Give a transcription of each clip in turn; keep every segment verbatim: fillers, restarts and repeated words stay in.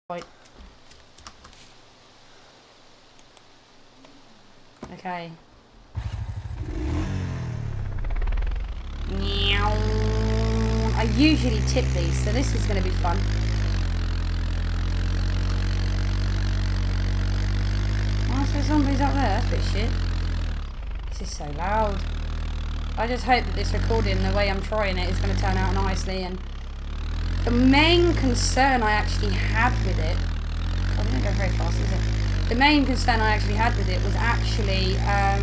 Right. Okay. I usually tip these, so this is going to be fun. Oh, so somebody's up there. That's a bit shit. This is so loud. I just hope that this recording, the way I'm trying it, is going to turn out nicely. And the main concern I actually had with it... Oh, it didn't go very fast, is it? The main concern I actually had with it was actually um,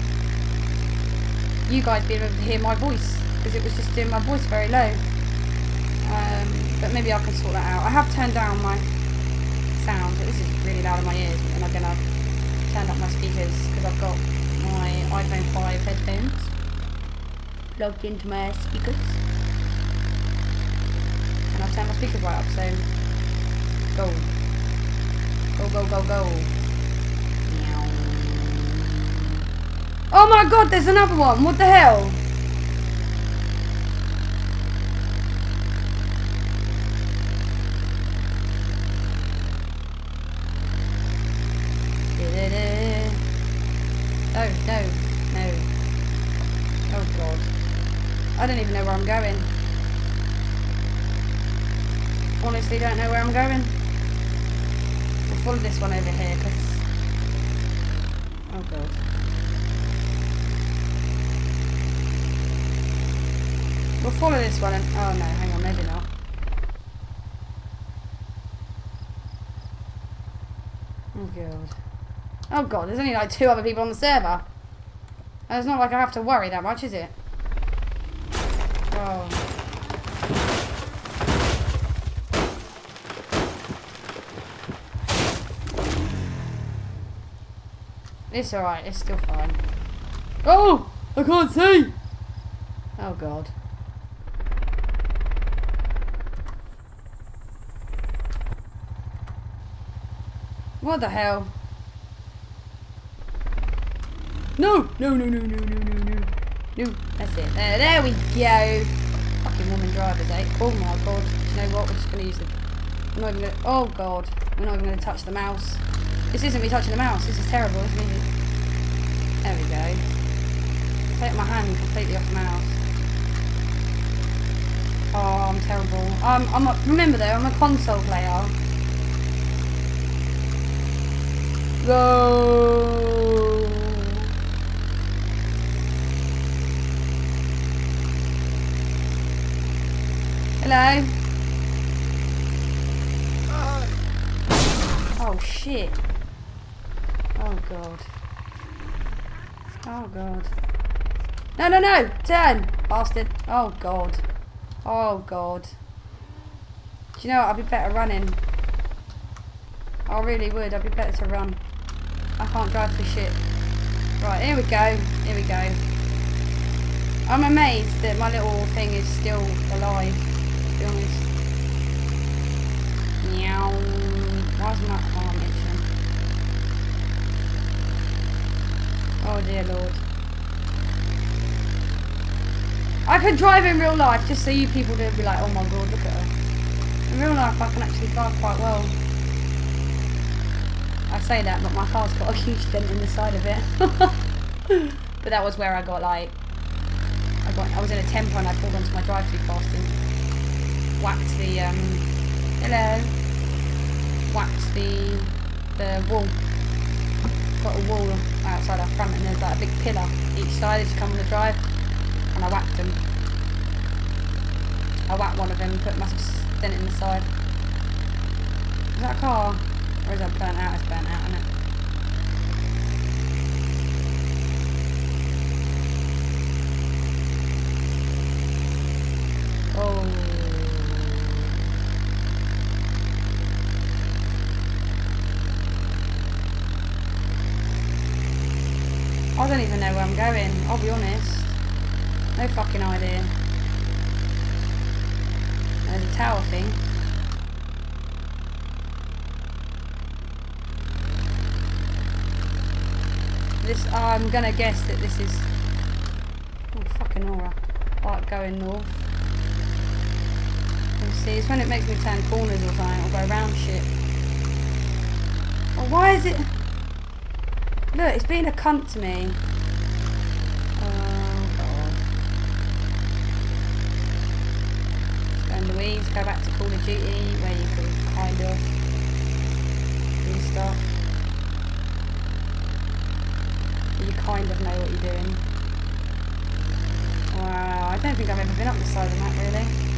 you guys being able to hear my voice, because it was just doing my voice very low. Um, but maybe I can sort that out. I have turned down my sound, but this is really loud in my ears, and I'm going to turn up my speakers because I've got my iPhone five headphones plugged into my speakers. And I've turned my speakers right up, so go. Go, go, go, go. Meow. Oh my god, there's another one. What the hell? Oh, no, no. Oh god. I don't even know where I'm going. Honestly, don't know where I'm going. We'll follow this one over here, because... Oh god. We'll follow this one and... Oh no, hang on, maybe not. Oh god. Oh god, there's only like two other people on the server. And it's not like I have to worry that much, is it? Oh. It's alright, it's still fine. Oh! I can't see! Oh god. What the hell? No! No, no, no, no, no, no, no. No, that's it. There, there we go. Fucking woman drivers, eh? Oh my god. Do you know what? We're just going to use the... We're not even gonna, oh god. We're not even going to touch the mouse. This isn't me touching the mouse. This is terrible, isn't it? There we go. Take my hand completely off the mouse. Oh, I'm terrible. Um, I'm a, remember though, I'm a console player. Go. Hello. Oh shit. Oh god. Oh god. No, no, no! Turn! Bastard. Oh god. Oh god. Do you know what? I'd be better running. I really would. I'd be better to run. I can't drive for shit. Right, here we go. Here we go. I'm amazed that my little thing is still alive, to be honest. Meow. Why's my arm itching? Oh dear lord. I can drive in real life, just so you people will be like, oh my god, look at her. In real life I can actually drive quite well. I say that, but my car's got a huge dent in the side of it. But that was where I got like, I got, I was in a temper and I pulled onto my drive too fast and whacked the, um, hello, whacked the, the wall. Got a wall outside our front and there's like a big pillar each side as you come on the drive, and I whacked them. I whacked one of them and put a massive dent in the side. Is that a car? Or is that burnt out? It's burnt out, isn't it? Oh. I don't even know where I'm going, I'll be honest. No fucking idea. There's a tower thing. This, I'm gonna guess that this is... Oh, fucking aura. Like going north. You see, it's when it makes me turn corners or something, or go around shit. Why is it... Look, it's being a cunt to me. Oh, God. Go in Louise, go back to Call of Duty, where you can kind of do stuff. You kind of know what you're doing. Wow, I don't think I've ever been up this side of the map, really.